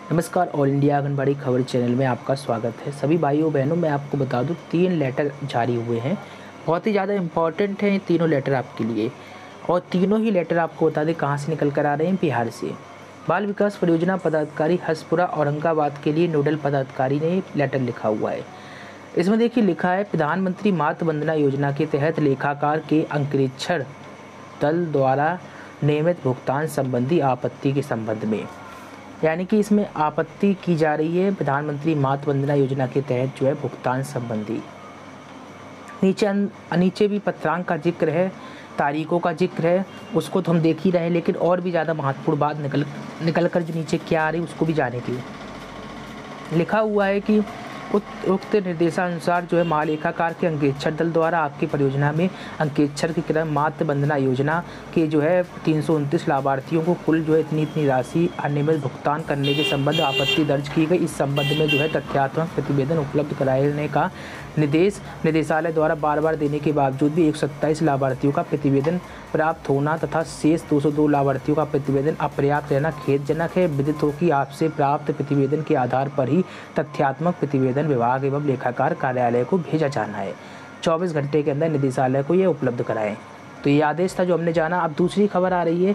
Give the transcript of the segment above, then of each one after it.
नमस्कार, all India anganwadi खबर channel में आपका स्वागत है। सभी भाइयों बहनों, मैं आपको बता दूं 3 लेटर जारी हुए हैं। बहुत ही ज़्यादा इम्पॉर्टेंट हैं ये तीनों लेटर आपके लिए। और तीनों ही लेटर आपको बता दें कहाँ से निकल कर आ रहे हैं, बिहार से। बाल विकास परियोजना पदाधिकारी हसपुरा औरंगाबाद के लिए नोडल पदाधिकारी ने लेटर लिखा हुआ है। इसमें देखिए लिखा है, प्रधानमंत्री मातृ वंदना योजना के तहत लेखाकार के अंकेक्षण दल द्वारा नियमित भुगतान संबंधी आपत्ति के संबंध में, यानी कि इसमें आपत्ति की जा रही है प्रधानमंत्री मातृ वंदना योजना के तहत जो है भुगतान संबंधी। नीचे भी पत्रांक का जिक्र है, तारीखों का जिक्र है, उसको तो हम देख ही रहे हैं, लेकिन और भी ज़्यादा महत्वपूर्ण बात निकल कर जो नीचे क्या आ रही है उसको भी जाने के लिए लिखा हुआ है कि उक्त निर्देशानुसार जो है महालेखाकार के अंकेक्षण दल द्वारा आपकी परियोजना में अंकेक्षण के क्रम मातृ वंदना योजना के जो है 329 लाभार्थियों को कुल जो है इतनी राशि अनियमित भुगतान करने के संबंध आपत्ति दर्ज की गई। इस संबंध में जो है तथ्यात्मक प्रतिवेदन उपलब्ध कराने का निदेशालय द्वारा बार देने के बावजूद भी 127 लाभार्थियों का प्रतिवेदन प्राप्त होना तथा शेष 202 लाभार्थियों का प्रतिवेदन अपर्याप्त रहना खेदजनक है। विदित हो कि आपसे प्राप्त प्रतिवेदन के आधार पर ही तथ्यात्मक प्रतिवेदन विभाग एवं लेखाकार कार्यालय को भेजा जाना है। 24 घंटे के अंदर निदेशालय को ये उपलब्ध कराएं। तो ये आदेश था जो हमने जाना। अब दूसरी खबर आ रही है,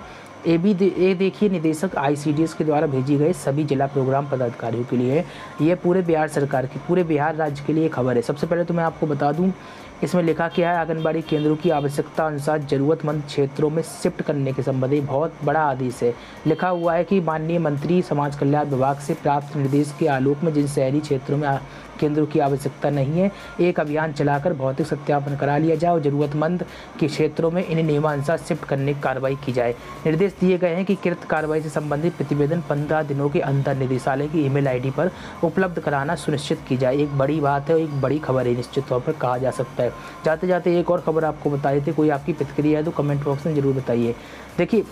ये देखिए, निदेशक ICDS के द्वारा भेजी गई सभी जिला प्रोग्राम पदाधिकारियों के लिए। ये पूरे बिहार सरकार की, पूरे बिहार राज्य के लिए खबर है। सबसे पहले तो मैं आपको बता दूं, इसमें लिखा क्या है, आंगनबाड़ी केंद्रों की आवश्यकता अनुसार जरूरतमंद क्षेत्रों में शिफ्ट करने के संबंधी बहुत बड़ा आदेश है। लिखा हुआ है कि माननीय मंत्री समाज कल्याण विभाग से प्राप्त निर्देश के आलोक में जिन शहरी क्षेत्रों में केंद्रों की आवश्यकता नहीं है, एक अभियान चलाकर भौतिक सत्यापन करा लिया जाए और जरूरतमंद के क्षेत्रों में इन नियमानुसार शिफ्ट करने की कार्रवाई की जाए। निर्देश दिए गए हैं कि कृत कार्रवाई से संबंधित प्रतिवेदन 15 दिनों के अंदर निदेशालय की ईमेल ID पर उपलब्ध कराना सुनिश्चित की जाए। एक बड़ी बात है, एक बड़ी खबर है, निश्चित तौर पर कहा जा सकता है। जाते जाते एक और खबर आपको बता देते, कोई आपकी प्रतिक्रिया है तो कमेंट बॉक्स में जरूर बताइए। देखिए,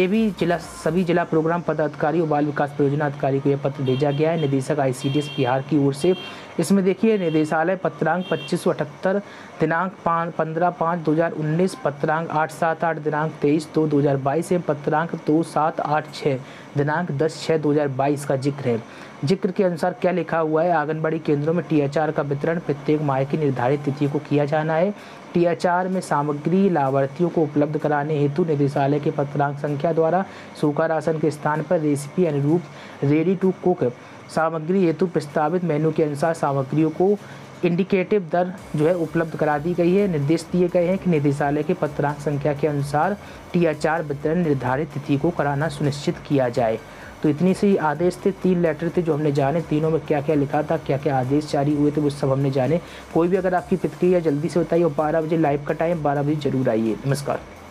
सभी जिला प्रोग्राम पदाधिकारी और बाल विकास परियोजना अधिकारी को यह पत्र भेजा गया है निदेशक ICDS बिहार की ओर से। इसमें देखिए, निदेशालय पत्रांक 2578 दिनांक 15/5/2019, पत्रांक 878 दिनांक 23/2/2022 एवं पत्रांक 2786 दिनांक 10/6/2022 का जिक्र है। जिक्र के अनुसार क्या लिखा हुआ है, आंगनबाड़ी केंद्रों में THR का वितरण प्रत्येक माह की निर्धारित तिथि को किया जाना है। THR में सामग्री लाभार्थियों को उपलब्ध कराने हेतु निदेशालय के पत्रांक संख्या द्वारा सूखा राशन के स्थान पर रेसिपी अनुरूप रेडी टू कुक सामग्री हेतु प्रस्तावित मेनू के अनुसार सामग्रियों को इंडिकेटिव दर जो है उपलब्ध करा दी गई है। निर्देश दिए गए हैं कि निदेशालय के पत्रांक संख्या के अनुसार THR वितरण निर्धारित तिथि को कराना सुनिश्चित किया जाए। तो इतनी सी आदेश थे, 3 लेटर थे जो हमने जाने। तीनों में क्या क्या लिखा था, क्या क्या आदेश जारी हुए थे, वो सब हमने जाने। कोई भी अगर आपकी प्रतिक्रिया जल्दी से बताइए और 12 बजे लाइव का टाइम 12 बजे जरूर आइए। नमस्कार।